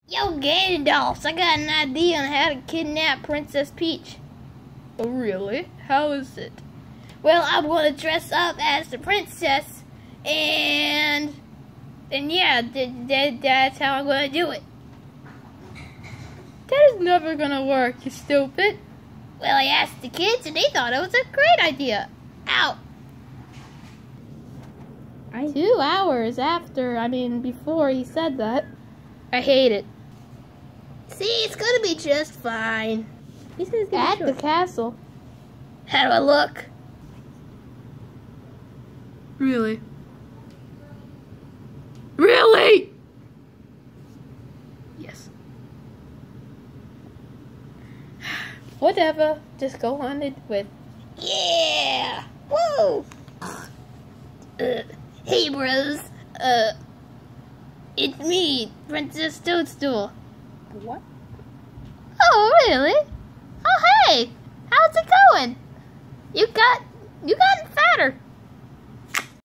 Yo, Gandalf, I got an idea on how to kidnap Princess Peach. Oh, really? How is it? Well, I'm gonna dress up as the princess, and yeah, that's how I'm gonna do it. That is never gonna work, you stupid. Well, I asked the kids, and they thought it was a great idea. Ow! 2 hours before he said that. I hate it. See, it's gonna be just fine. He says at the castle. How do I look? Really? Really? Yes. Whatever. Just go on it with. Yeah! Woo! Hey, bros. It's me, Princess Toadstool. What? Oh, really? Oh, hey! How's it going? You got fatter.